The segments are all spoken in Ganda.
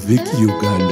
Vicky Uganda.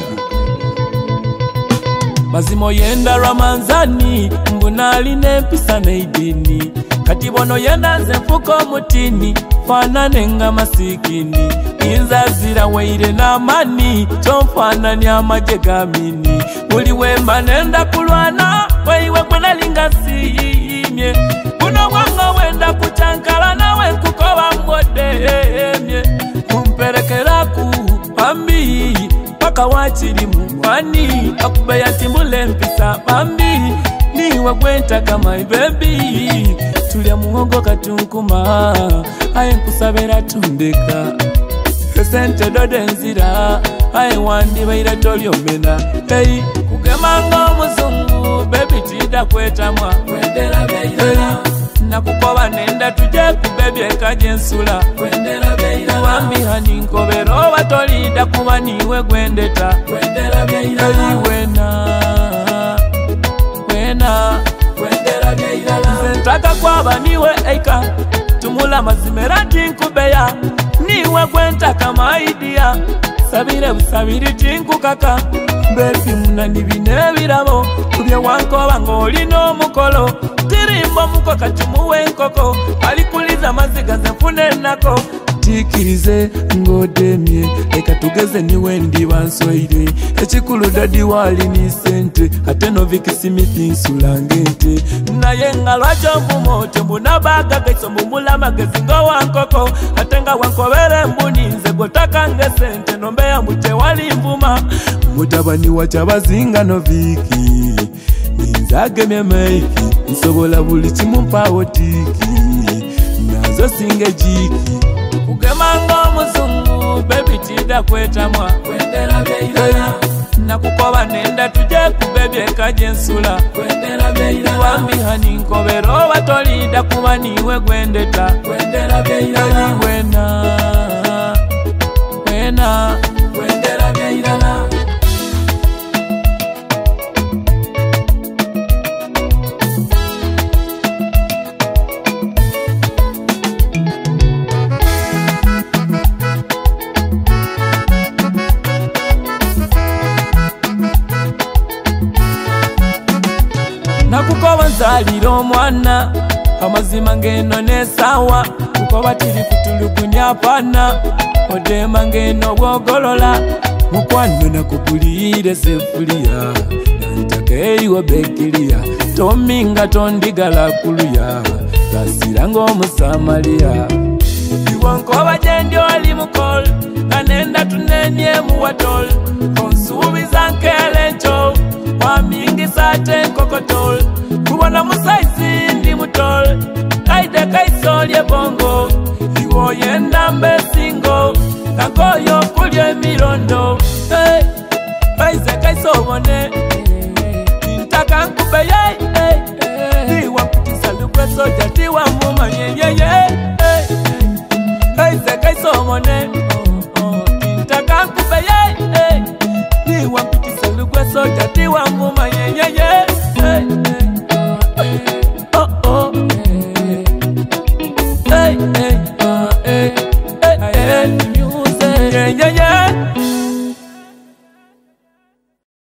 Mazimo yenda Ramanzani, mbunali nempisa neidini. Kati bono yenda nze mfuko mutini, fanane nga masikini. Inzazira weire na mani, chomfana ni amaje gamini. Buli wemba nenda kulwana, weiwe kwena linga simye. Kuno wanga wenda kuchankala nawe kukoba mwodemye. Kumperekera ku pambi, paka wachiri mwani. Akube ya timbule mpisa pambi, niwe kwenta kama baby. Tulia muhogo katunkuma, aye nkusabera tundeka. Sente dode nzira, aye wandi baira tolyo mena. Hey, kugemanga muzungu, baby tida kwetamwa. Kwendera beira, nakukoba nenda tuje kubebye kaje nsula. Kwendera beira, wambi hani nkobero batolida kuba niwe gwendeta. Kwendera beira, wena kwendera beira. Sentaka kwaba niwe eika, tumula mazimera tinkubeya. Niwe kwenta kama idea, sabire busabiri tinku kaka. Baby munani bine birabo, kubye wankoba ngolino mukolo. Tirimbo muko katimuwe nkoko, alikuliza maziga nfune nako. Tikirize ngodemye, eka tugeze niwe ndi bansoire. Echikulu dadi wali ni sente, ate no Vicky Smith insulangente. Naye ngalwacho mbumote mbunabaga kaiso mbumula magezi ngo wankoko. Atenga wankobere mbuni nze gotaka nge sente, nombeya mbute wali mvuma. Mutabani wachabazinga no Vicky, ninzage memeiki, nsobola buli kimu mpawo tiki, nazo singe jiki. Kugemanga muzungu, baby tida kwetamwa. Kwendera beira, nakukoba nenda tuje kubebye kaje nsula. Kwendera beira, wambi hani nkobero batolida kuba niwe gwendeta. Kwendera beira, wena kwendera beira. Nakukoba nzalira omwana, amazima ngeno nesawa. Kukoba tiri kutulugunya pana, odema ngeno bwogolola. Mukwano nakugulire sefulia, nantaka eiwe bekilia. Tominga tondigala kuluya, gasira ng'omusamalia. Iwankoba jendi oli mukol, kanenda tunenye muwatol. Konsubiza nkelencho, wamingi sate kokotol. Kubona musaizi ndi mutol, kaide kaisolye bongo. Iwo yenda mbesingo, kakoyo kulye mirondo. Hey, kaize kaisobone, nintaka nkube ye. Iwa mpitisa lukweso jatiwa mumanye ye. Kaize kaisobone, nintaka nkube ye. Iwa mpitisa lukweso jatiwa mumanye ye.